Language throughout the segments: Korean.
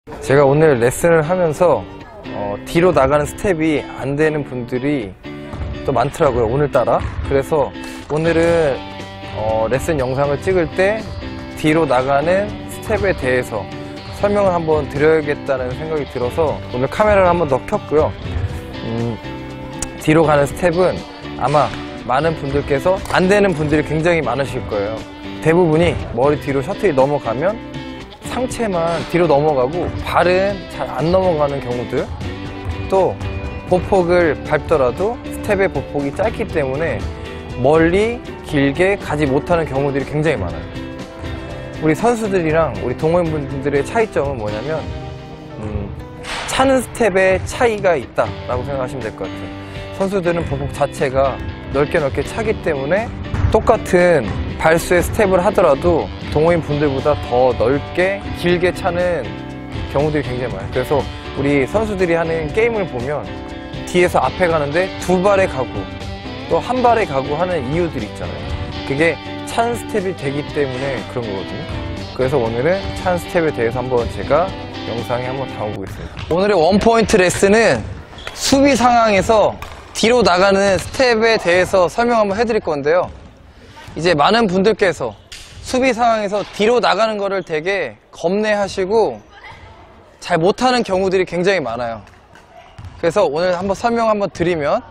제가 오늘 레슨을 하면서 뒤로 나가는 스텝이 안 되는 분들이 또 많더라고요, 오늘따라. 그래서 오늘은 레슨 영상을 찍을 때 뒤로 나가는 스텝에 대해서 설명을 한번 드려야겠다는 생각이 들어서 오늘 카메라를 한번 더 켰고요. 뒤로 가는 스텝은 아마 많은 분들께서 안 되는 분들이 굉장히 많으실 거예요. 대부분이 머리 뒤로 셔틀이 넘어가면 상체만 뒤로 넘어가고 발은 잘 안 넘어가는 경우들, 또 보폭을 밟더라도 스텝의 보폭이 짧기 때문에 멀리 길게 가지 못하는 경우들이 굉장히 많아요. 우리 선수들이랑 우리 동호인분들의 차이점은 뭐냐면 차는 스텝에 차이가 있다라고 생각하시면 될 것 같아요. 선수들은 보폭 자체가 넓게 차기 때문에 똑같은 발수의 스텝을 하더라도 동호인 분들보다 더 넓게 길게 차는 경우들이 굉장히 많아요. 그래서 우리 선수들이 하는 게임을 보면 뒤에서 앞에 가는데 두 발에 가고 또 한 발에 가고 하는 이유들이 있잖아요. 그게 찬 스텝이 되기 때문에 그런 거거든요. 그래서 오늘은 찬 스텝에 대해서 한번 제가 영상에 한번 담아보겠습니다. 오늘의 원포인트 레슨은 수비 상황에서 뒤로 나가는 스텝에 대해서 설명 한번 해드릴 건데요. 이제 많은 분들께서 수비 상황에서 뒤로 나가는 거를 되게 겁내하시고 잘 못하는 경우들이 굉장히 많아요. 그래서 오늘 한번 설명 한번 드리면,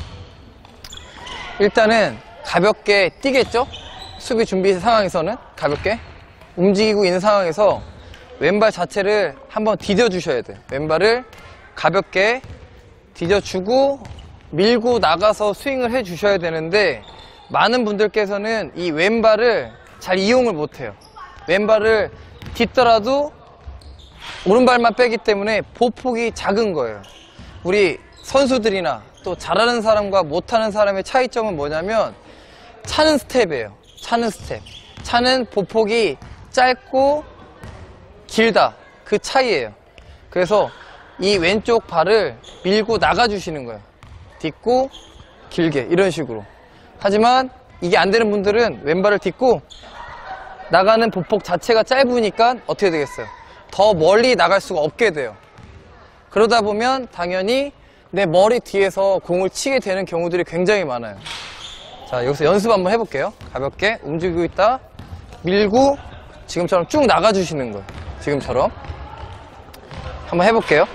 일단은 가볍게 뛰겠죠? 수비 준비 상황에서는 가볍게 움직이고 있는 상황에서 왼발 자체를 한번 디뎌 주셔야 돼요. 왼발을 가볍게 디뎌주고 밀고 나가서 스윙을 해 주셔야 되는데, 많은 분들께서는 이 왼발을 잘 이용을 못해요. 왼발을 딛더라도 오른발만 빼기 때문에 보폭이 작은 거예요. 우리 선수들이나 또 잘하는 사람과 못하는 사람의 차이점은 뭐냐면 차는 스텝이에요. 차는 스텝. 차는 보폭이 짧고 길다, 그 차이예요. 그래서 이 왼쪽 발을 밀고 나가 주시는 거예요. 딛고 길게 이런 식으로. 하지만 이게 안 되는 분들은 왼발을 딛고 나가는 보폭 자체가 짧으니까 어떻게 되겠어요? 더 멀리 나갈 수가 없게 돼요. 그러다 보면 당연히 내 머리 뒤에서 공을 치게 되는 경우들이 굉장히 많아요. 자, 여기서 연습 한번 해볼게요. 가볍게 움직이고 있다 밀고 지금처럼 쭉 나가 주시는 거예요. 지금처럼 한번 해볼게요.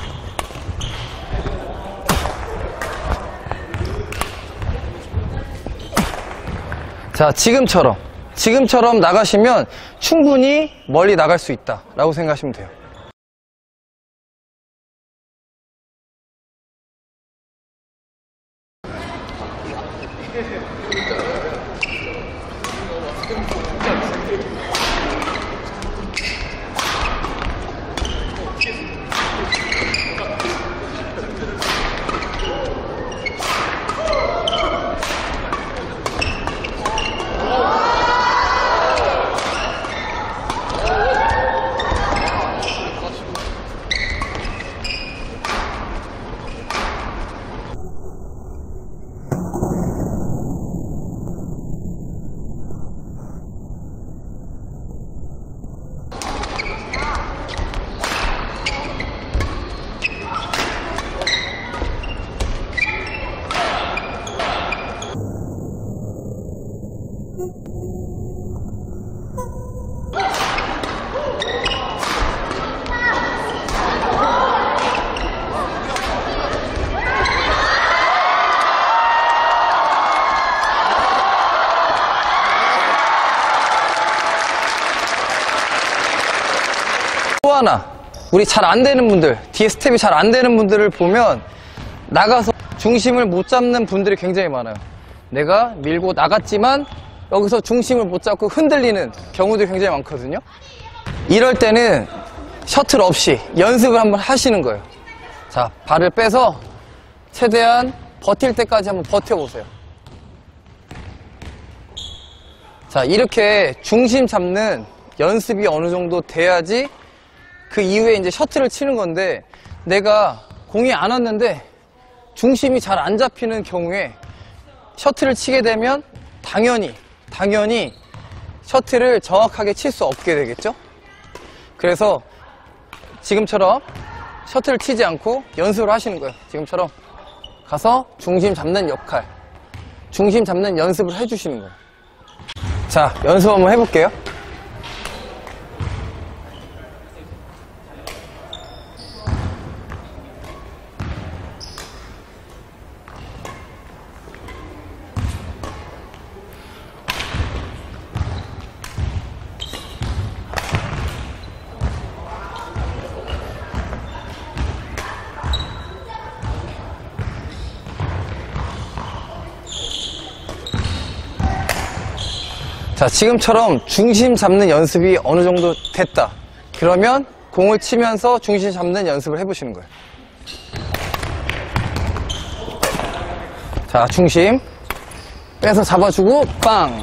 자, 지금처럼 나가시면 충분히 멀리 나갈 수 있다 라고 생각하시면 돼요. 또 하나, 우리 잘 안 되는 분들, 뒤에 스텝이 잘 안 되는 분들을 보면 나가서 중심을 못 잡는 분들이 굉장히 많아요. 내가 밀고 나갔지만 여기서 중심을 못 잡고 흔들리는 경우들이 굉장히 많거든요. 이럴 때는 셔틀 없이 연습을 한번 하시는 거예요. 자, 발을 빼서 최대한 버틸 때까지 한번 버텨보세요. 자, 이렇게 중심 잡는 연습이 어느 정도 돼야지 그 이후에 이제 셔틀을 치는 건데, 내가 공이 안 왔는데 중심이 잘 안 잡히는 경우에 셔틀을 치게 되면 당연히 셔틀을 정확하게 칠 수 없게 되겠죠. 그래서 지금처럼 셔틀을 치지 않고 연습을 하시는 거예요. 지금처럼 가서 중심 잡는 역할, 중심 잡는 연습을 해주시는 거예요. 자, 연습 한번 해볼게요. 자, 지금처럼 중심 잡는 연습이 어느 정도 됐다. 그러면 공을 치면서 중심 잡는 연습을 해보시는 거예요. 자, 중심 빼서 잡아주고 빵.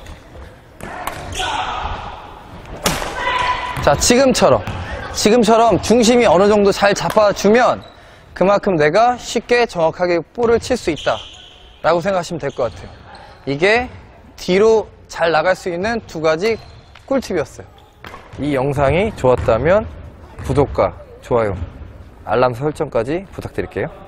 자, 지금처럼 중심이 어느 정도 잘 잡아주면 그만큼 내가 쉽게 정확하게 볼을 칠 수 있다 라고 생각하시면 될 것 같아요. 이게 뒤로 잘 나갈 수 있는 두 가지 꿀팁이었어요. 이 영상이 좋았다면 구독과 좋아요, 알람 설정까지 부탁드릴게요.